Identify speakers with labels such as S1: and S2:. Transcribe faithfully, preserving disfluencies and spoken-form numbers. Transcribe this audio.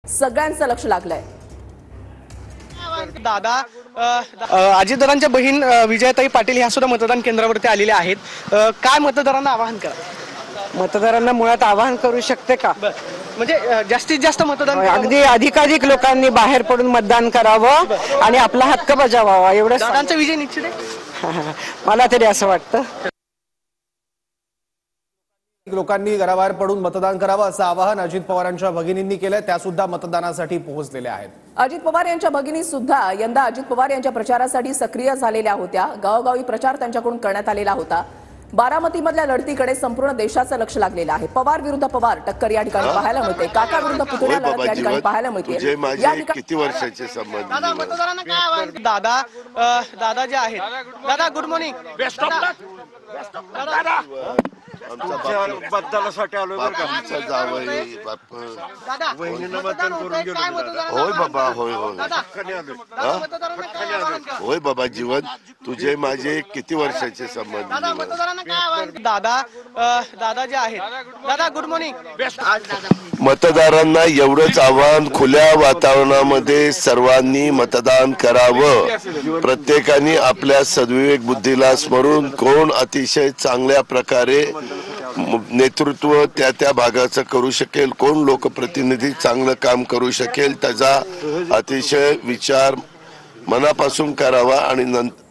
S1: सगळ्यांचं लक्ष लागलंय।
S2: दादा अजितदादांच्या बहीण विजयाताई पाटील ह्या सुद्धा मतदान केंद्रावरती आलेल्या आहेत। काय मतदारांना आवाहन करा?
S3: मतदारांना मुळात आवाहन करू शकते का?
S2: म्हणजे जास्तीत जास्त मतदान
S3: अगदी अधिकाधिक लोकांनी बाहेर पडून मतदान करावं आणि आपला हक्क बजावावा एवढं
S2: दादांचा विजय निश्चित आहे
S3: मला तरी असं वाटतं।
S4: लोकांनी घराबाहेर पडून मतदान करावं असं आवाहन अजित पवारांच्या भगिनींनी केलंय। त्या सुद्धा मतदानासाठी पोहोचलेल्या आहेत।
S1: अजित पवार यांच्या भगिनी सुद्धा यंदा अजित पवार यांच्या प्रचारासाठी सक्रिय झालेल्या होत्या। गावोगावी प्रचार त्यांच्याकडून करण्यात आलेला होता। बारामतीमधल्या लढतीकडे संपूर्ण देशाचं लक्ष लागलेलं आहे। पवार विरुद्ध पवार टक्कर या ठिकाणी पाहायला मिळते। काका विरुद्ध पुतण्या लढत या ठिकाणी पाहायला मिळते। या ठिकाणी
S5: किती वर्षाचे संबंध?
S2: दादा मतदारांना काय आवाहन? दादा दादा जे आहेत दादा गुड मॉर्निंग।
S5: मतदानासाठी आलोय बरं का? आमचा जावई बाप वहिनीनं मतदान करून गेलो। होय बाबा, होय होय होय बाबा जीवन, तुझे माझे किती वर्षाचे संबंध?
S2: दादा दादा जे आहेत दादा गुड मॉर्निंग।
S5: मतदारांना एवढंच आव्हान, खुल्या वातावरणामध्ये सर्वांनी मतदान करावं। प्रत्येकाने आपल्या सद्विवेक बुद्धीला स्मरून कोण अतिशय चांगल्या प्रकारे नेतृत्व त्या त्या भागाचं करू शकेल, कोण लोकप्रतिनिधी चांगलं काम करू शकेल, त्याचा अतिशय विचार मनापासून करावा आणि नंतर